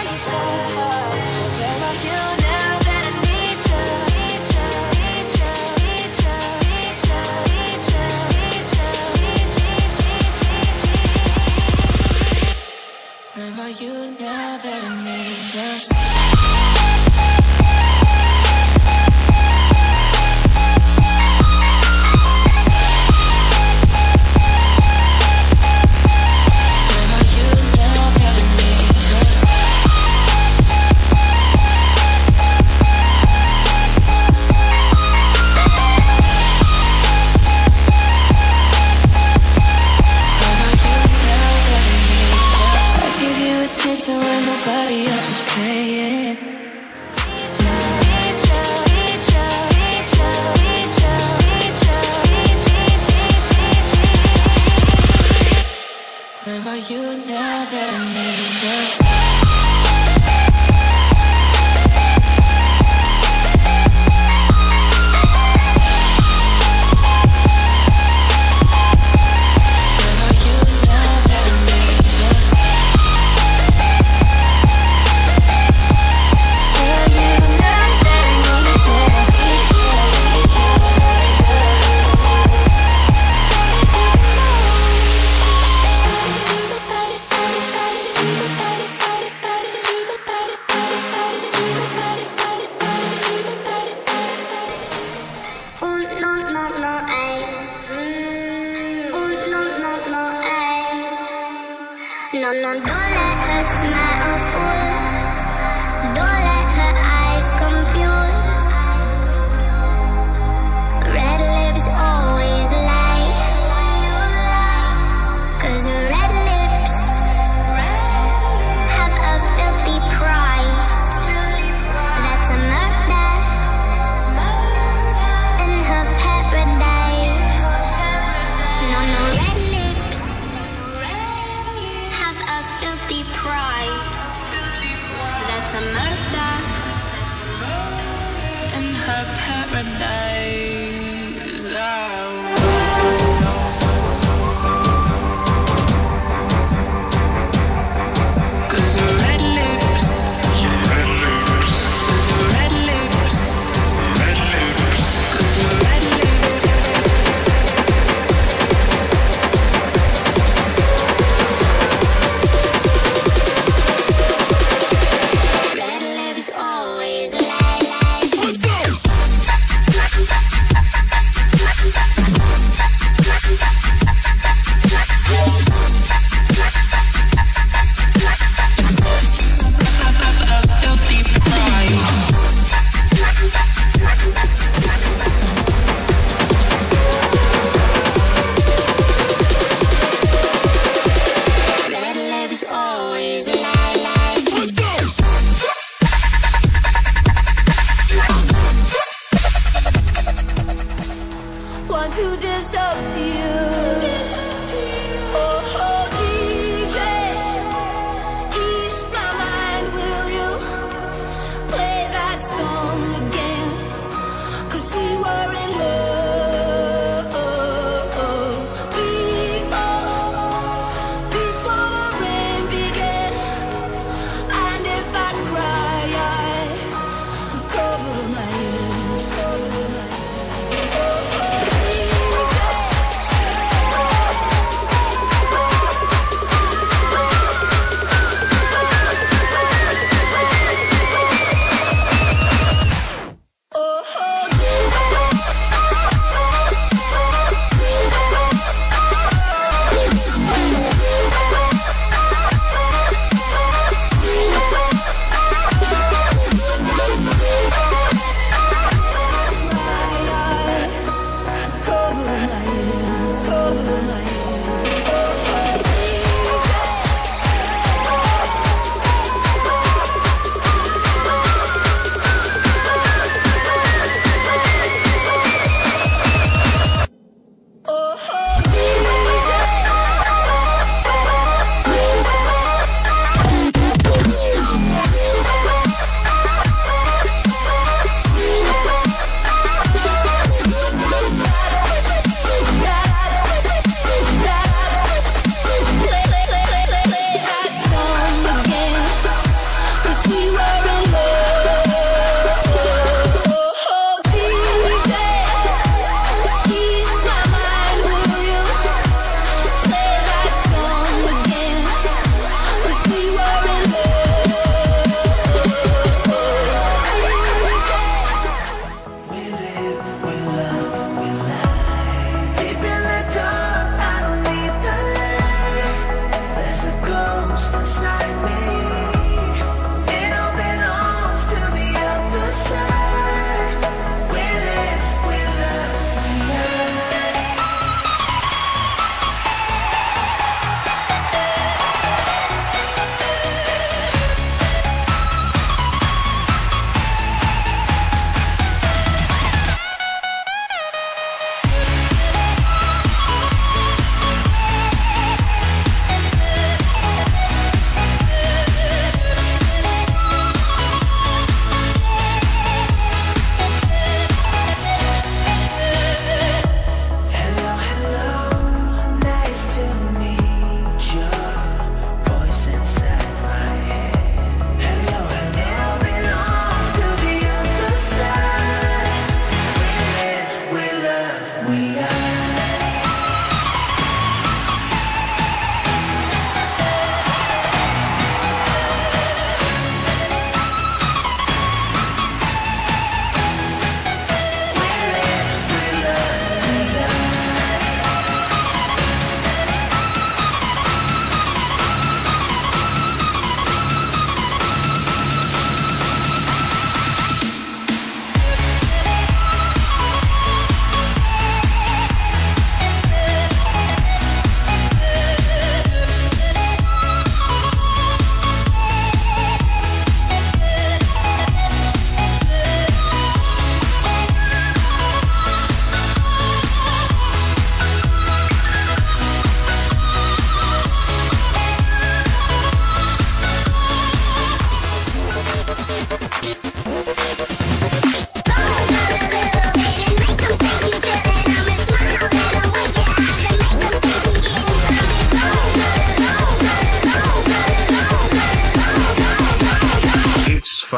you said. So where are you now that I need you? Need you, need you, need you, need you, need you, need you, need you, need you. Where are you now that I need you? When nobody else was paying. Where are you now that I need you? No, don't let her smile fool. Don't let her eyes confuse. Red lips always lie. 'Cause red lips have a filthy price. That's a murder in her paradise. No, red lips have a filthy price. That's a murder in her paradise. Oh. Always lie.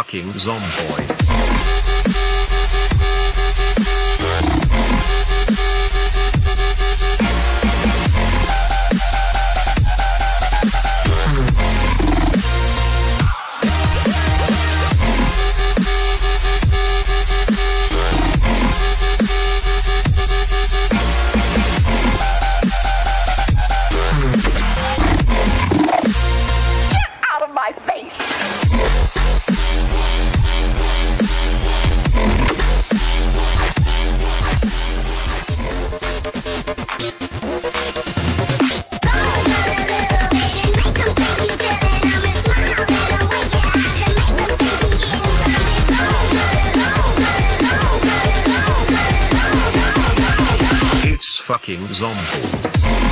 fucking Zomboid. Fucking Zomboid.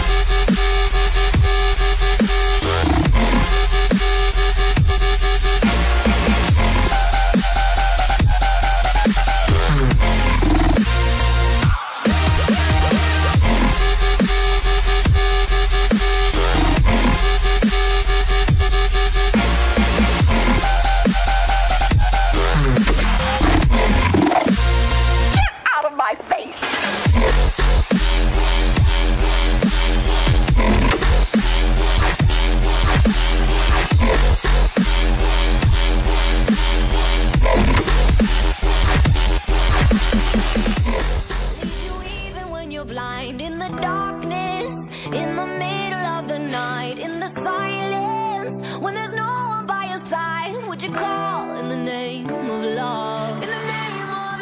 Blind in the darkness, in the middle of the night, in the silence, when there's no one by your side, would you call in the name of love? In the name of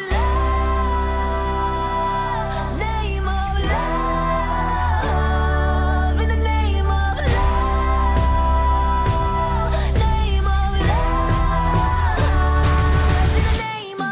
love, name of love, in the name of love, name of love, in the name of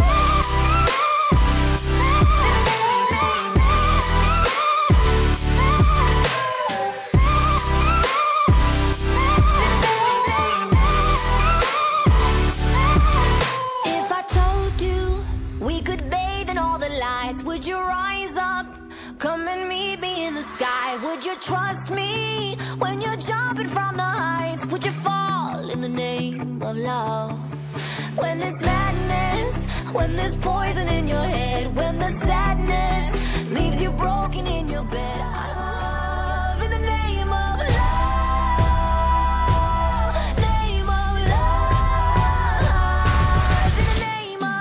would you rise up, come and meet me in the sky? Would you trust me when you're jumping from the heights? Would you fall in the name of love? When there's madness, when there's poison in your head, when the sadness leaves you broken in your bed, I love in the name of love, name of love, in the name of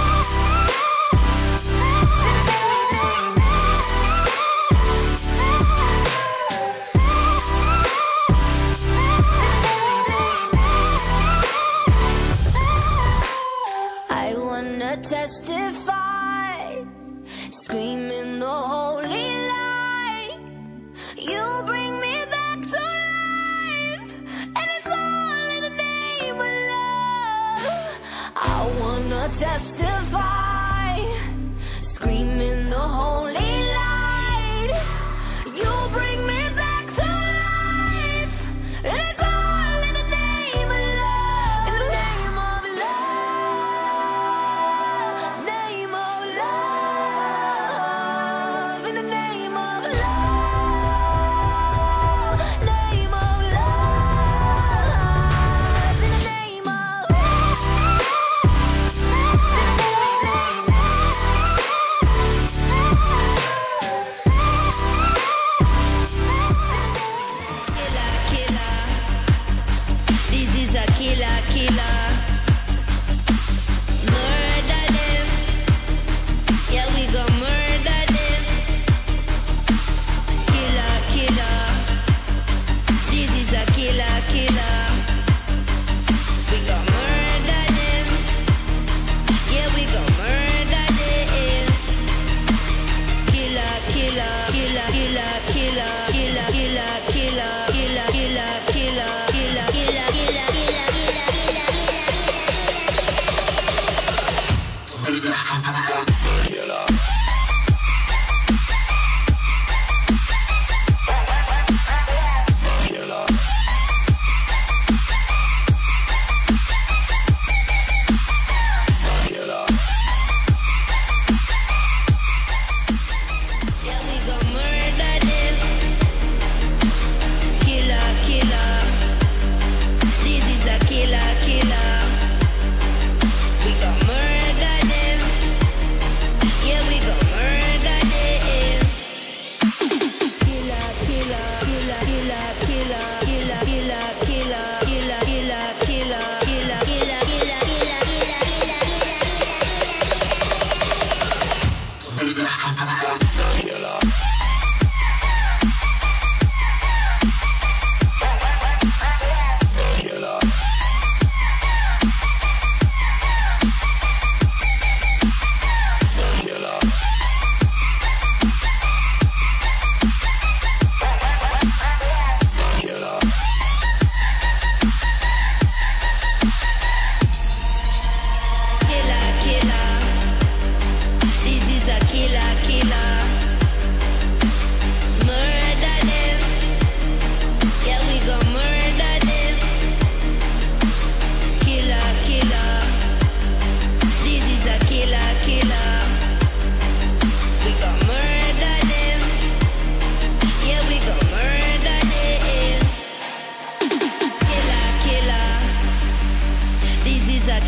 testify, screaming the holy light. You bring me back to life, and it's all in the name of love. I wanna testify, screaming the holy light. You bring me back to life, and it's all in the name of love. In the name of love, name of love, in the name of love, name of love, in the name of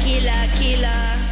killer, killer.